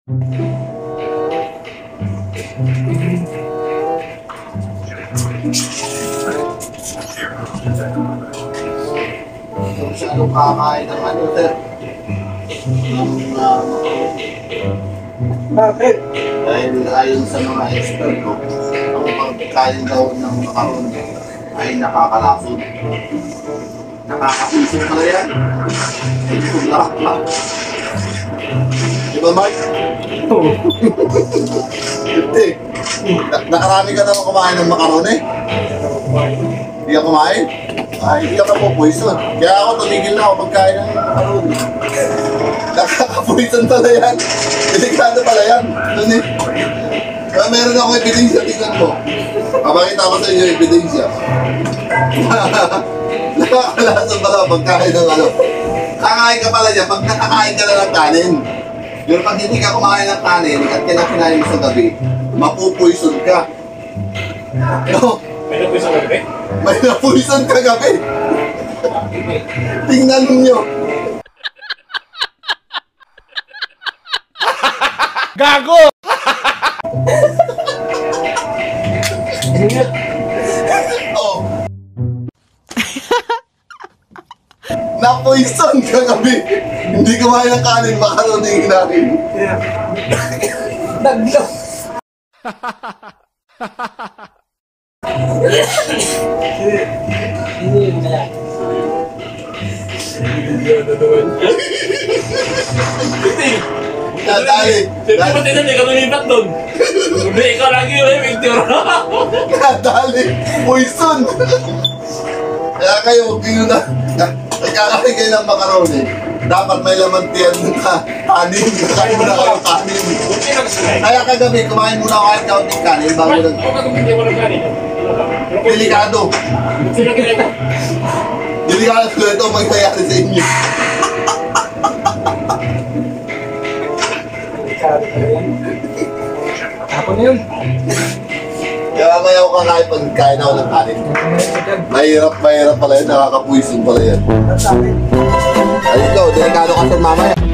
Masyadong kakain ng ano, sir. Bakit? Dahil ayon sa mga expert ko, ang pagkain daw ng macaroni ay nakakalason. Nakakapuso pala yan. Ito lahat pa. Di ba, Mark? Oo. Hindi. Nakarami ka naman kumain ng macaroni? Hindi ka kumain? Ay, hindi ka po-poison. Kaya ako tumigil na ako pagkain ng macaroni. Nakaka-poison pala yan. Delikado pala yan. Doon eh. Kaya meron akong ebidensya, tingnan mo. Papakita ko sa inyo yung ebidensya. Nakakalason pala pagkain ng ano. Kakain ka pala niya pag nakakain ka na ng kanin. Pero pag hindi ka kumain ng kanin at kinakinain mo sa gabi, mapupuison ka. No? May napuison ka gabi? May napuison ka gabi. Tingnan niyo. Gago! Oh. Napoison ka gabi. Hindi kumain ng kanin, macaroni yung kinain. Naglo! Hindi yun kaya. Hindi yun naman. Nadali. Ba't hindi ka lumipat doon? Hindi, ikaw lagi yun, Victor. Nadali. Poison. Kaya kayo, huwag nyo na. Nagkakain kayo ng macaroni. Dapat may laman tiyan ng kanin. Kakain muna kayo kanin. Kaya kagabi, kumain muna ako kahit kaunting kanin bago nag... Hindi mo ng kanin. Delikado. Delikado ko ito mangyayari sa inyo. Delikado ka yan. Tapon na yun. Kaya mamaya ako kakain pag kain ako ng kanin. Mahirap pala yan. Nakakapuisin pala yan. Ay ikaw, delikado ka sa mamaya.